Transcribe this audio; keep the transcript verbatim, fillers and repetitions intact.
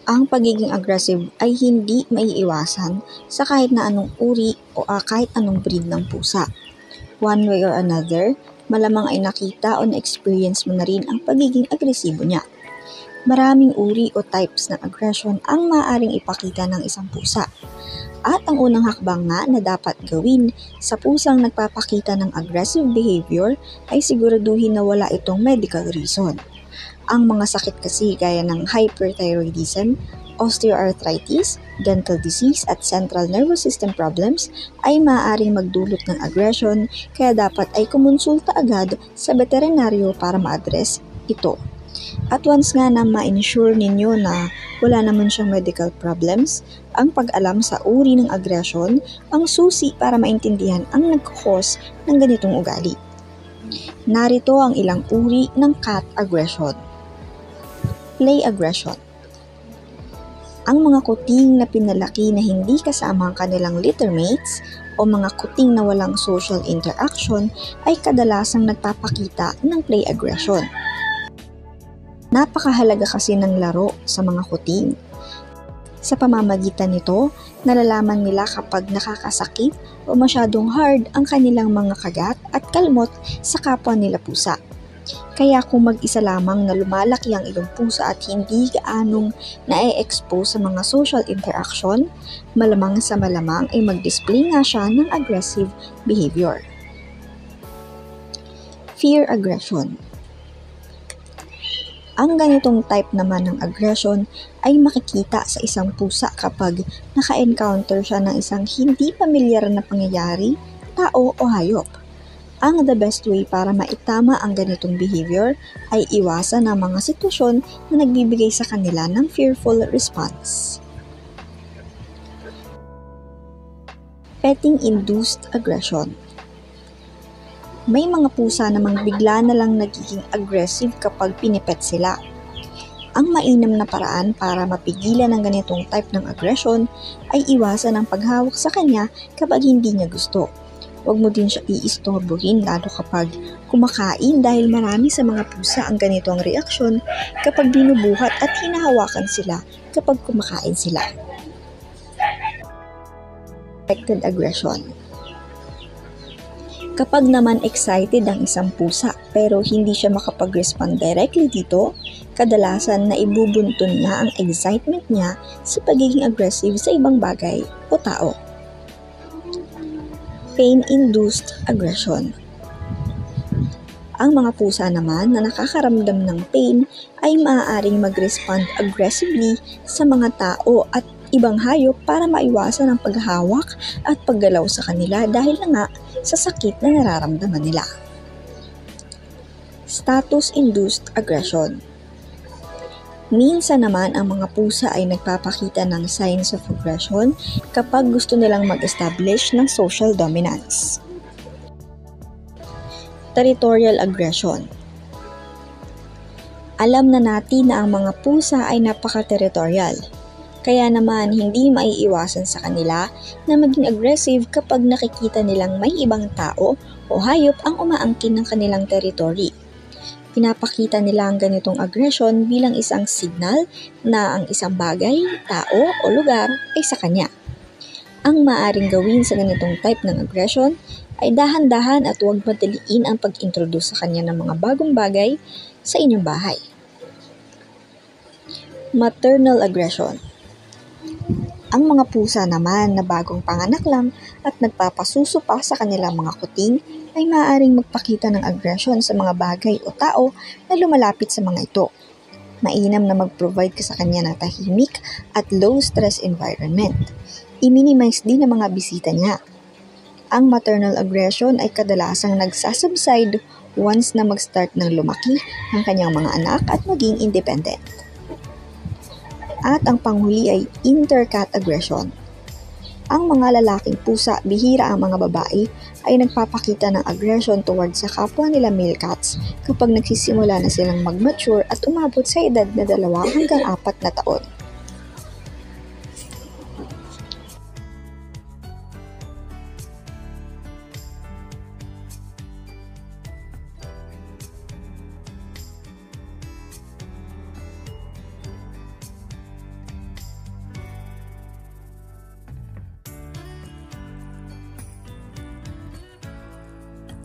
Ang pagiging aggressive ay hindi maiiwasan sa kahit na anong uri o uh, kahit anong breed ng pusa. One way or another, malamang ay nakita o na-experience mo na rin ang pagiging agresibo niya. Maraming uri o types ng aggression ang maaaring ipakita ng isang pusa. At ang unang hakbang nga na dapat gawin sa pusang nagpapakita ng aggressive behavior ay siguraduhin na wala itong medical reason. Ang mga sakit kasi gaya ng hyperthyroidism, osteoarthritis, dental disease at central nervous system problems ay maaaring magdulot ng aggression, kaya dapat ay kumonsulta agad sa veterinaryo para ma-address ito. At once nga na ma-ensure ninyo na wala naman siyang medical problems, ang pag-alam sa uri ng aggression ang susi para maintindihan ang nag-cause ng ganitong ugali. Narito ang ilang uri ng cat aggression. Play aggression. Ang mga kuting na pinalaki na hindi kasama ang kanilang littermates o mga kuting na walang social interaction ay kadalasang nagpapakita ng play aggression. Napakahalaga kasi ng laro sa mga kuting. Sa pamamagitan nito, nalalaman nila kapag nakakasakit o masyadong hard ang kanilang mga kagat at kalmot sa kapwa nila pusa. Kaya kung mag-isa lamang na lumalaki ang iyong pusa at hindi gaanong na-expose sa mga social interaction, malamang sa malamang ay mag-display nga siya ng aggressive behavior. Fear aggression. Ang ganitong type naman ng aggression ay makikita sa isang pusa kapag naka-encounter siya ng isang hindi pamilyar na pangyayari, tao o hayop. Ang the best way para maitama ang ganitong behavior ay iwasan ang mga sitwasyon na nagbibigay sa kanila ng fearful response. Petting-induced aggression. May mga pusa namang bigla na lang nagiging aggressive kapag pinipet sila. Ang mainam na paraan para mapigilan ang ganitong type ng aggression ay iwasan ang paghawak sa kanya kapag hindi niya gusto. Huwag mo din siya iistorbohin lalo kapag kumakain dahil marami sa mga pusa ang ganito ang reaksyon kapag binubuhat at hinahawakan sila kapag kumakain sila. Affected aggression. Kapag naman excited ang isang pusa pero hindi siya makapag-respond directly dito, kadalasan na ibubuntun niya ang excitement niya sa pagiging aggressive sa ibang bagay o tao. Pain-induced aggression. Ang mga pusa naman na nakakaramdam ng pain ay maaaring mag-respond aggressively sa mga tao at ibang hayop para maiwasan ang paghawak at paggalaw sa kanila dahil na nga sa sakit na nararamdaman nila. Status-induced aggression. Minsan naman ang mga pusa ay nagpapakita ng signs of aggression kapag gusto nilang mag-establish ng social dominance. Territorial aggression. Alam na natin na ang mga pusa ay napaka-territorial. Kaya naman hindi maiiwasan sa kanila na maging aggressive kapag nakikita nilang may ibang tao o hayop ang umaangkin ng kanilang territory. Pinapakita nila ang ganitong aggression bilang isang signal na ang isang bagay, tao o lugar ay sa kanya. Ang maaaring gawin sa ganitong type ng aggression ay dahan-dahan at huwag madaliin ang pag-introduce sa kanya ng mga bagong bagay sa inyong bahay. Maternal aggression. Ang mga pusa naman na bagong panganak lang at nagpapasuso pa sa kanilang mga kuting ay maaaring magpakita ng aggression sa mga bagay o tao na lumalapit sa mga ito. Mainam na mag-provide ka sa kanya ng tahimik at low-stress environment. I-minimize din ang mga bisita niya. Ang maternal aggression ay kadalasang nagsasubside once na mag-start ng lumaki ang kanyang mga anak at maging independent. At ang panghuli ay intercat aggression. Ang mga lalaking pusa, bihira ang mga babae, ay nagpapakita ng aggression towards sa kapwa nila male cats kapag nagsisimula na silang mag-mature at umabot sa edad na dalawa hanggang apat na taon.